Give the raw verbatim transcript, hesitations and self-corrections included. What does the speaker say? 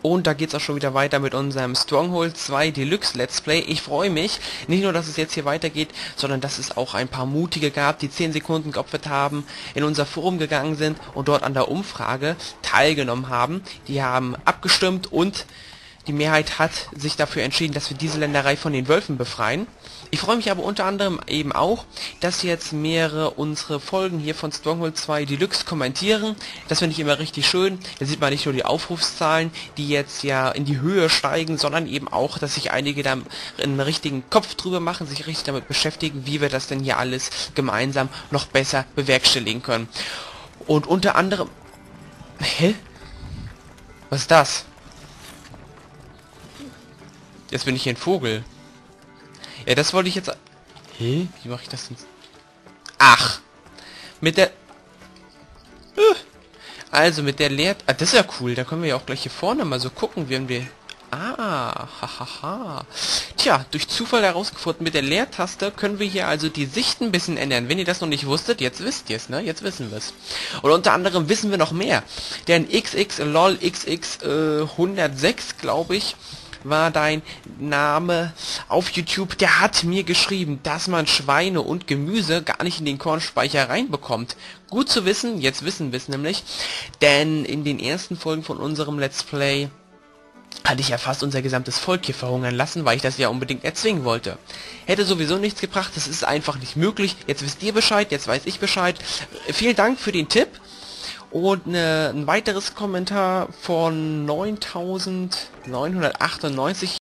Und da geht's auch schon wieder weiter mit unserem Stronghold zwei Deluxe Let's Play. Ich freue mich, nicht nur, dass es jetzt hier weitergeht, sondern dass es auch ein paar Mutige gab, die zehn Sekunden geopfert haben, in unser Forum gegangen sind und dort an der Umfrage teilgenommen haben. Die haben abgestimmt und die Mehrheit hat sich dafür entschieden, dass wir diese Länderei von den Wölfen befreien. Ich freue mich aber unter anderem eben auch, dass jetzt mehrere unsere Folgen hier von Stronghold zwei Deluxe kommentieren. Das finde ich immer richtig schön. Da sieht man nicht nur die Aufrufszahlen, die jetzt ja in die Höhe steigen, sondern eben auch, dass sich einige da einen richtigen Kopf drüber machen, sich richtig damit beschäftigen, wie wir das denn hier alles gemeinsam noch besser bewerkstelligen können. Und unter anderem... Hä? Was ist das? Jetzt bin ich hier ein Vogel. Ja, das wollte ich jetzt... Hä? Wie mache ich das denn? Ach! Mit der... Also, mit der Leer... Ah, das ist ja cool. Da können wir ja auch gleich hier vorne mal so gucken, wenn wir... Ah, hahaha. Tja, durch Zufall herausgefunden, mit der Leertaste können wir hier also die Sicht ein bisschen ändern. Wenn ihr das noch nicht wusstet, jetzt wisst ihr es, ne? Jetzt wissen wir es. Und unter anderem wissen wir noch mehr. Denn xxlolxx äh, hundertsechs, glaube ich, war dein Name auf YouTube, der hat mir geschrieben, dass man Schweine und Gemüse gar nicht in den Kornspeicher reinbekommt. Gut zu wissen, jetzt wissen wir es nämlich, denn in den ersten Folgen von unserem Let's Play hatte ich ja fast unser gesamtes Volk hier verhungern lassen, weil ich das ja unbedingt erzwingen wollte. Hätte sowieso nichts gebracht, das ist einfach nicht möglich. Jetzt wisst ihr Bescheid, jetzt weiß ich Bescheid. Vielen Dank für den Tipp. Und ne, ein weiteres Kommentar von neuntausendneunhundertachtundneunzig.